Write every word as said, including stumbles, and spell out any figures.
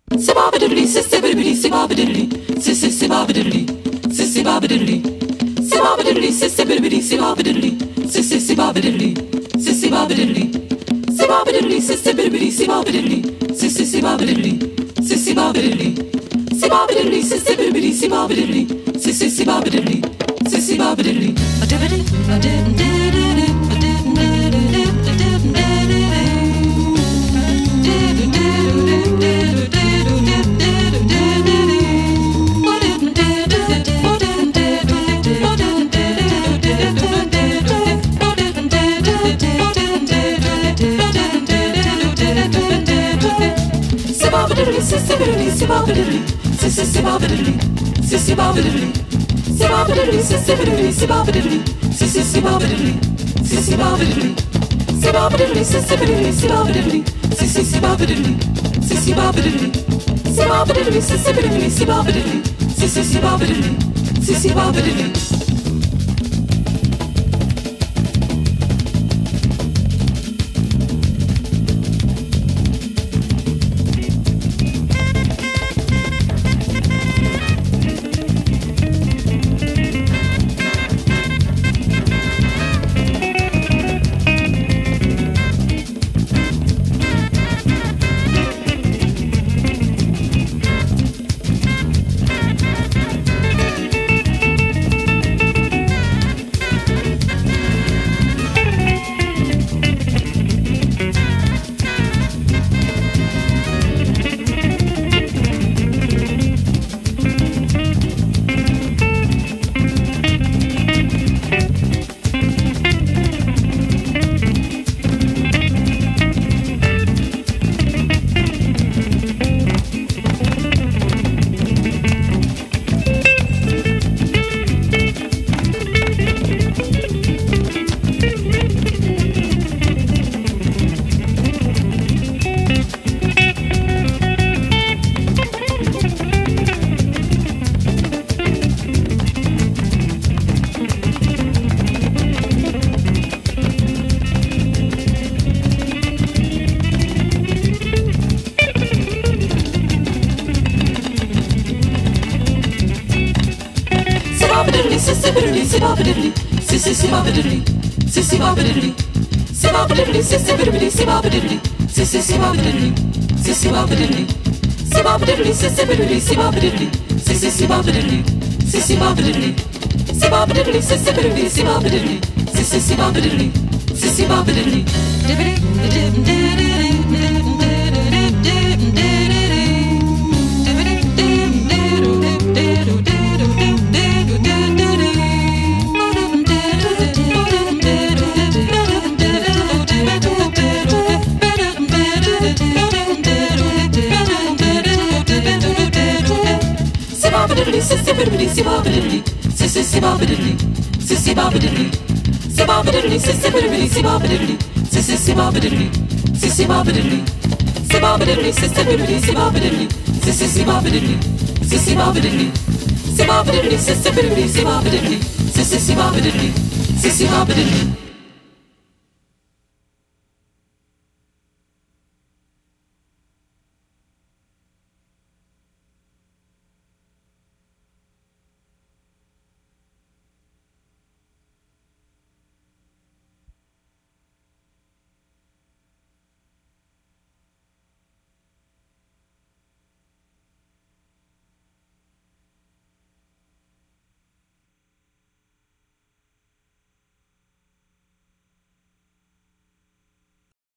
Sibabididly, sissibidibidi, sibabididly, sissi sibabididly, sissibabididly, sibabididly, sissibidibidi, sibabididly, sissi sibabididly, sissibabididly, sibabididly, sissibidibidi, sibabididly, sissi sibabididly, sissibabididly, sibabididly, sissibidibidi, sibabididly, sissi sibabididly, sissibabididly. A dibbidi, a dib dididi, a dib dididi, a dib dididi. Sissibididly, sibabididly, sissi sibabididly, sissi babididly, sibabididly, sissibididly, sibabididly, sissi sibabididly, sissi babididly, sibabididly, sissibididly, sibabididly, sissi sibabididly, sissi babididly, sibabididly, sissibididly, sibabididly, sissi sibabididly, sissi babididly. Sissibididly, sibabididly, sissi sibabididly, sissi babididly, sibabididly, sissibididly, sibabididly, sissi sibabididly, sissi babididly, sibabididly, sissibididly, sibabididly, sissi sibabididly, sissi babididly, sibabididly, sissibididly, sibabididly, sissi sibabididly, sissi babididly. Dibbidi, dib dididi, dib dididi, dib dididi, dibbidi, dib didu, dib didu, didu, dib didu, dididi. Sibabididly, sissibidibidi, sibabididly, sissi sibabididly, sissi babididly, sibabididly, sissibidibidi, sibabididly, sissi sibabididly, sissi babididly, sibabididly, sissibidibidi, sibabididly, sissi sibabididly, sissi babididly, sibabididly, sissibidibidi, sibabididly, sissi sibabididly, sissi babididly.